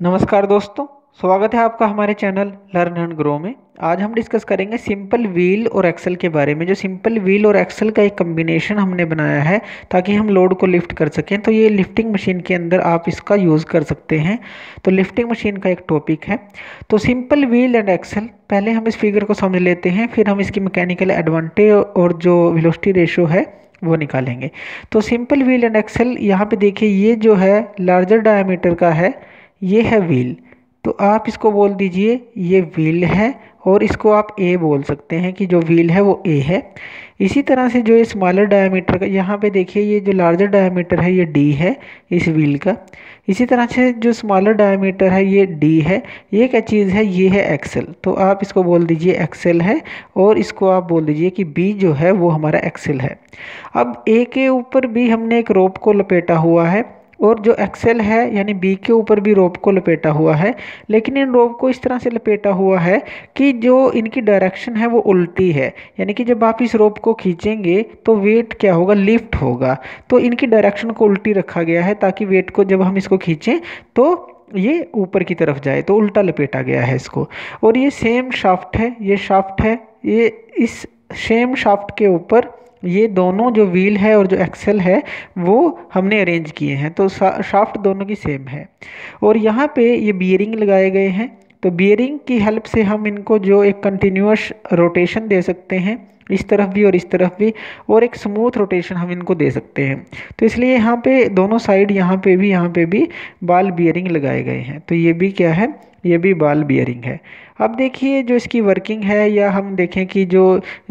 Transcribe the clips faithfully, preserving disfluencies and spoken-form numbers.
नमस्कार दोस्तों, स्वागत है आपका हमारे चैनल लर्न एंड ग्रो में। आज हम डिस्कस करेंगे सिंपल व्हील और एक्सेल के बारे में। जो सिंपल व्हील और एक्सेल का एक कम्बिनेशन हमने बनाया है ताकि हम लोड को लिफ्ट कर सकें, तो ये लिफ्टिंग मशीन के अंदर आप इसका यूज़ कर सकते हैं। तो लिफ्टिंग मशीन का एक टॉपिक है। तो सिंपल व्हील एंड एक्सेल, पहले हम इस फिगर को समझ लेते हैं, फिर हम इसकी मैकेनिकल एडवांटेज और जो वेलोसिटी रेशो है वो निकालेंगे। तो सिंपल व्हील एंड एक्सेल, यहाँ पे देखिए, ये जो है लार्जर डायमीटर का है, ये है व्हील। तो आप इसको बोल दीजिए ये व्हील है, और इसको आप ए बोल सकते हैं कि जो व्हील है वो ए है। इसी तरह से जो ये स्मॉलर डायमीटर का, यहाँ पे देखिए ये जो लार्जर डायमीटर है ये डी है इस व्हील का। इसी तरह से जो स्मॉलर डायमीटर है ये डी है। ये क्या चीज़ है? ये है एक्सेल। तो आप इसको बोल दीजिए एक्सेल है, और इसको आप बोल दीजिए कि बी जो है वो हमारा एक्सेल है। अब ए के ऊपर भी हमने एक रोप को लपेटा हुआ है, और जो एक्सेल है यानी बी के ऊपर भी रोप को लपेटा हुआ है, लेकिन इन रोप को इस तरह से लपेटा हुआ है कि जो इनकी डायरेक्शन है वो उल्टी है। यानी कि जब आप इस रोप को खींचेंगे तो वेट क्या होगा? लिफ्ट होगा। तो इनकी डायरेक्शन को उल्टी रखा गया है ताकि वेट को जब हम इसको खींचें तो ये ऊपर की तरफ जाए, तो उल्टा लपेटा गया है इसको। और ये सेम शाफ्ट है, ये शाफ्ट है, ये इस सेम शाफ्ट के ऊपर ये दोनों जो व्हील है और जो एक्सेल है वो हमने अरेंज किए हैं। तो शाफ्ट दोनों की सेम है, और यहाँ पे ये बियरिंग लगाए गए हैं। तो बियरिंग की हेल्प से हम इनको जो एक कंटिन्यूअस रोटेशन दे सकते हैं, इस तरफ भी और इस तरफ भी, और एक स्मूथ रोटेशन हम इनको दे सकते हैं। तो इसलिए यहाँ पे दोनों साइड, यहाँ पे भी यहाँ पे भी बॉल बियरिंग लगाए गए हैं। तो ये भी क्या है? ये भी बॉल बियरिंग है। अब देखिए जो इसकी वर्किंग है, या हम देखें कि जो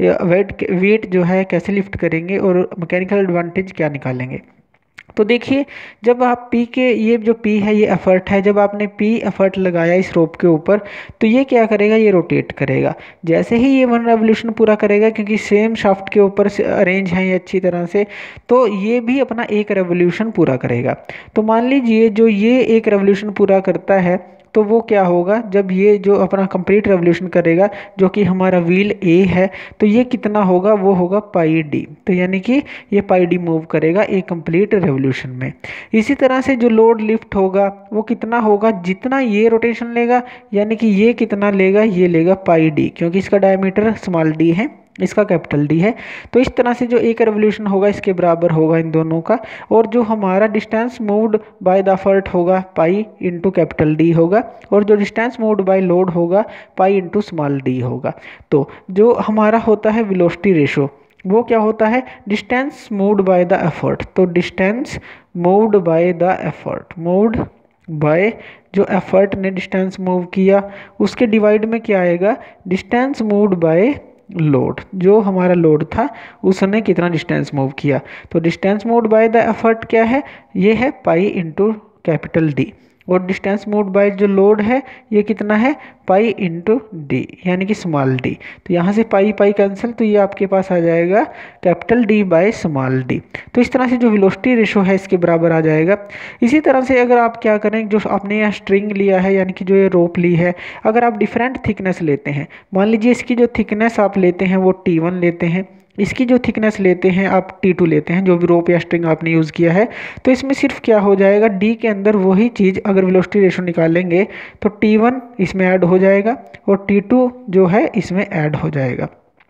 वेट वेट जो है कैसे लिफ्ट करेंगे और मैकेनिकल एडवांटेज क्या निकालेंगे। तो देखिए, जब आप पी के, ये जो पी है ये एफर्ट है, जब आपने पी एफर्ट लगाया इस रोप के ऊपर, तो ये क्या करेगा? ये रोटेट करेगा। जैसे ही ये वन रेवोल्यूशन पूरा करेगा, क्योंकि सेम शाफ्ट के ऊपर अरेंज है ये अच्छी तरह से, तो ये भी अपना एक रेवोल्यूशन पूरा करेगा। तो मान लीजिए जो ये एक रेवोल्यूशन पूरा करता है, तो वो क्या होगा? जब ये जो अपना कंप्लीट रेवोल्यूशन करेगा, जो कि हमारा व्हील ए है, तो ये कितना होगा? वो होगा पाई डी। तो यानी कि ये पाई डी मूव करेगा एक कंप्लीट रेवोल्यूशन में। इसी तरह से जो लोड लिफ्ट होगा वो कितना होगा? जितना ये रोटेशन लेगा, यानी कि ये कितना लेगा? ये लेगा पाई डी, क्योंकि इसका डायमीटर स्मॉल डी है, इसका कैपिटल डी है। तो इस तरह से जो एक रेवोल्यूशन होगा इसके बराबर होगा इन दोनों का। और जो हमारा distance moved by the effort होगा पाई इंटू कैपिटल डी होगा, और जो डिस्टेंस मूव्ड बाय लोड होगा पाई इंटू स्मॉल डी होगा। तो जो हमारा होता है वेलोसिटी रेशो, वो क्या होता है? Distance moved by the effort. तो distance moved by the effort, moved by जो एफर्ट ने डिस्टेंस मूव किया, उसके डिवाइड में क्या आएगा? डिस्टेंस मूव्ड बाय लोड, जो हमारा लोड था उसने कितना डिस्टेंस मूव किया। तो distance moved by the effort क्या है? ये है पाई इंटू कैपिटल डी। और डिस्टेंस मूव्ड बाय जो लोड है ये कितना है? पाई इंटू डी, यानी कि स्मॉल डी। तो यहाँ से पाई पाई कैंसिल, तो ये आपके पास आ जाएगा capital D by small D. तो इस तरह से जो वेलोसिटी रेशो है इसके बराबर आ जाएगा। इसी तरह से अगर आप क्या करें, जो आपने यहाँ स्ट्रिंग लिया है, यानी कि जो ये रोप ली है, अगर आप डिफरेंट थिकनेस लेते हैं, मान लीजिए इसकी जो थिकनेस आप लेते हैं वो टी वन लेते हैं, इसकी जो थिकनेस लेते हैं आप टी टू लेते हैं, जो भी रोप या स्ट्रिंग आपने यूज़ किया है, तो इसमें सिर्फ क्या हो जाएगा? डी के अंदर वही चीज़, अगर वेलोसिटी रेशो निकालेंगे तो टी वन इसमें ऐड हो जाएगा और टी टू जो है इसमें ऐड हो जाएगा।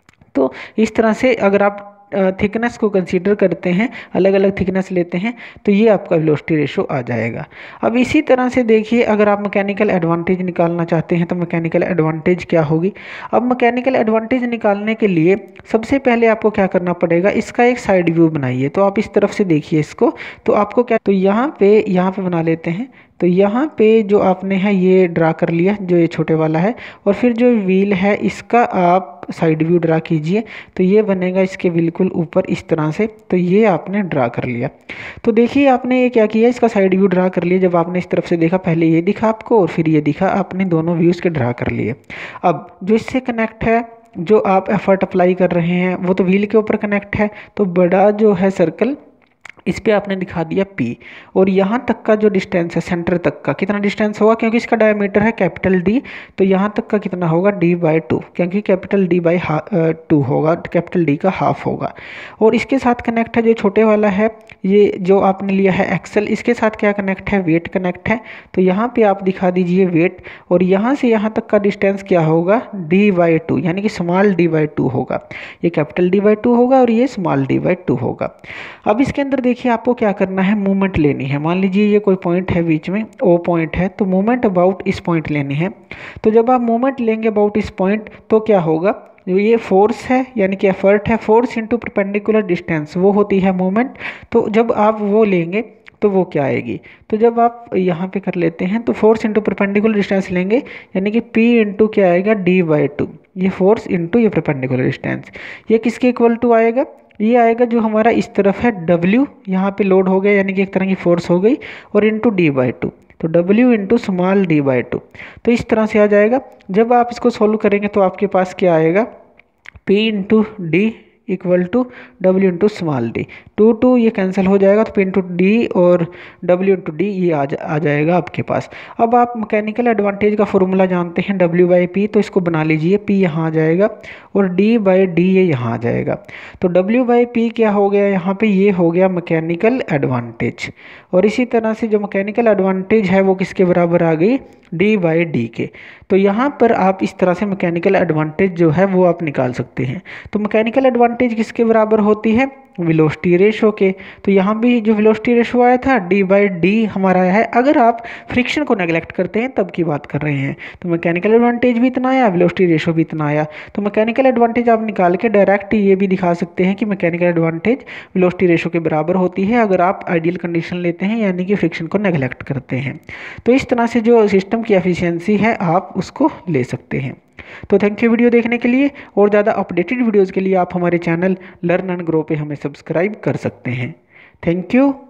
तो इस तरह से अगर आप थिकनेस को कंसीडर करते हैं, अलग अलग थिकनेस लेते हैं, तो ये आपका वेलोसिटी रेशो आ जाएगा। अब इसी तरह से देखिए, अगर आप मैकेनिकल एडवांटेज निकालना चाहते हैं तो मैकेनिकल एडवांटेज क्या होगी? अब मैकेनिकल एडवांटेज निकालने के लिए सबसे पहले आपको क्या करना पड़ेगा? इसका एक साइड व्यू बनाइए। तो आप इस तरफ से देखिए इसको, तो आपको क्या, तो यहाँ पे यहाँ पे बना लेते हैं। तो यहाँ पे जो आपने है ये ड्रा कर लिया, जो ये छोटे वाला है, और फिर जो व्हील है इसका आप साइड व्यू ड्रा कीजिए। तो ये बनेगा इसके बिल्कुल ऊपर इस तरह से। तो ये आपने ड्रा कर लिया। तो देखिए आपने ये क्या किया, इसका साइड व्यू ड्रा कर लिया। जब आपने इस तरफ से देखा, पहले ये दिखा आपको और फिर ये दिखा, आपने दोनों व्यूज़ के ड्रा कर लिए। अब जो इससे कनेक्ट है, जो आप एफर्ट अप्लाई कर रहे हैं, वो तो व्हील के ऊपर कनेक्ट है। तो बड़ा जो है सर्कल इस पे आपने दिखा दिया P, और यहाँ तक का जो डिस्टेंस है सेंटर तक का कितना डिस्टेंस होगा, क्योंकि इसका डायमीटर है कैपिटल D, तो यहाँ तक का कितना होगा D बाई टू, क्योंकि कैपिटल D बाई टू होगा, कैपिटल D का हाफ होगा। और इसके साथ कनेक्ट है जो छोटे वाला है, ये जो आपने लिया है एक्सल, इसके साथ क्या कनेक्ट है, वेट कनेक्ट है। तो यहाँ पे आप दिखा दीजिए वेट, और यहाँ से यहाँ तक का डिस्टेंस क्या होगा, D बाई टू, यानी कि स्मॉल d बाई टू होगा। ये कैपिटल D बाई टू होगा और ये स्मॉल d बाई टू होगा। अब इसके अंदर देखिए आपको क्या करना है, मूवमेंट लेनी है। मान लीजिए ये कोई पॉइंट है बीच में, ओ पॉइंट है, तो मूवमेंट अबाउट इस पॉइंट लेनी है। तो जब आप मूवमेंट लेंगे अबाउट इस पॉइंट, तो क्या होगा, जो ये फोर्स है यानी कि एफर्ट है, फोर्स इनटू परपेंडिकुलर डिस्टेंस, वो होती है मूवमेंट। तो जब आप वो लेंगे तो वो क्या आएगी, तो जब आप यहाँ पे कर लेते हैं तो फोर्स इंटू परपेंडिकुलर डिस्टेंस लेंगे, यानी कि P इंटू क्या आएगा, D बाई टू, ये फोर्स इंटू ये परपेंडिकुलर डिस्टेंस, ये किसके इक्वल टू आएगा, ये आएगा जो हमारा इस तरफ है W, यहाँ पे लोड हो गया यानी कि एक तरह की फोर्स हो गई, और इंटू D बाई टू, तो W into small d by two. तो इस तरह से आ जाएगा। जब आप इसको सोल्व करेंगे तो आपके पास क्या आएगा, P into D equal to W into small D, two two ये कैंसिल हो जाएगा, तो P इंटू डी और W इंटू डी ये आ, जा, आ जाएगा आपके पास। अब आप मैकेनिकल एडवांटेज का फॉर्मूला जानते हैं W बाई पी, तो इसको बना लीजिए, P यहाँ आ जाएगा और D बाई डी ये यहाँ आ जाएगा। तो W बाई पी क्या हो गया यहाँ पे, ये हो गया मैकेनिकल एडवांटेज। और इसी तरह से जो मैकेनिकल एडवांटेज है वो किसके बराबर आ गई, D बाई डी के। तो यहाँ पर आप इस तरह से मैकेनिकल एडवांटेज जो है वो आप निकाल सकते हैं। तो मैकेनिकल एडवांटेज किसके बराबर होती है, वेलोसिटी रेशो के। तो यहाँ भी जो वेलोसिटी रेशो आया था D बाई डी हमारा आया है। अगर आप फ्रिक्शन को नेगलेक्ट करते हैं तब की बात कर रहे हैं, तो मैकेनिकल एडवांटेज भी इतना आया, वेलोसिटी रेशो भी इतना आया। तो मैकेनिकल एडवांटेज आप निकाल के डायरेक्ट ये भी दिखा सकते हैं कि मैकेनिकल एडवांटेज वेलोसिटी रेशो के बराबर होती है, अगर आप आइडियल कंडीशन लेते हैं यानी कि फ्रिक्शन को नेगलेक्ट करते हैं। तो इस तरह से जो सिस्टम की एफिशिएंसी है आप उसको ले सकते हैं। तो थैंक यू वीडियो देखने के लिए, और ज़्यादा अपडेटेड वीडियोज़ के लिए आप हमारे चैनल लर्न एंड ग्रो पे हमें सब्सक्राइब कर सकते हैं। Thank you.